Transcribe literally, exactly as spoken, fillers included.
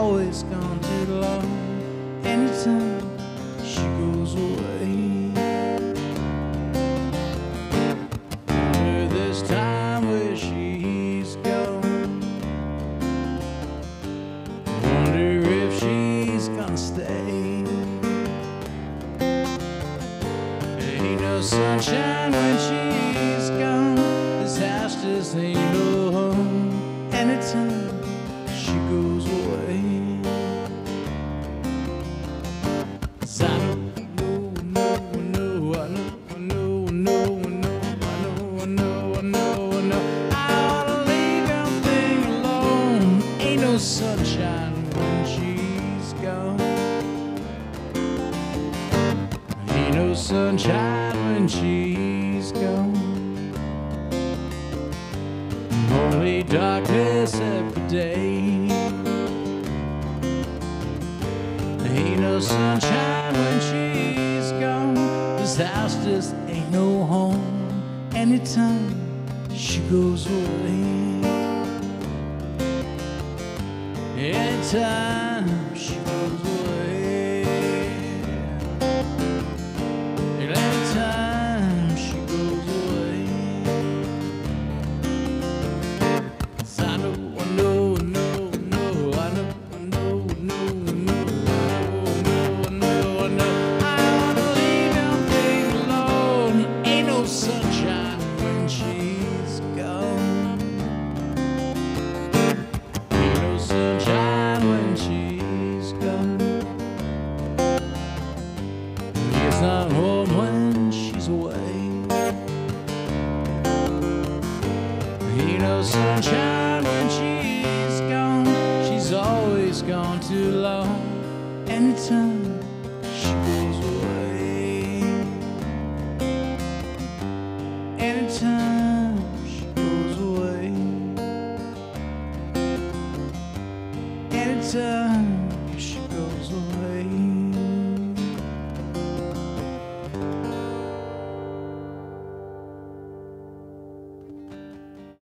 always gone too long. Anytime she goes away. Wonder this time where she's gone. Wonder if she's gonna stay. Ain't no sunshine when she's gone. This house just ain't no home. Anytime she goes away. 'Cause I know, know, know, I know, I know, I know, I know, I know, I know, I know, I ought to leave everything alone. Ain't no sunshine when she's gone. Ain't no sunshine when she's gone. Only darkness every day. Ain't no sunshine when she's gone. This house just ain't no home. Anytime she goes away. Anytime she goes away. Anytime she goes away. 'Cause I know, I know, I know, I know, I know, I know, I know, I know, I know, I know, I ought to leave everything alone. Ain't no sunshine when she's gone. Ain't no sunshine when she's gone. It's not home when she's away. Ain't no sunshine when she's gone. She's always gone too long. Anytime she goes away. Anytime she goes away. Anytime.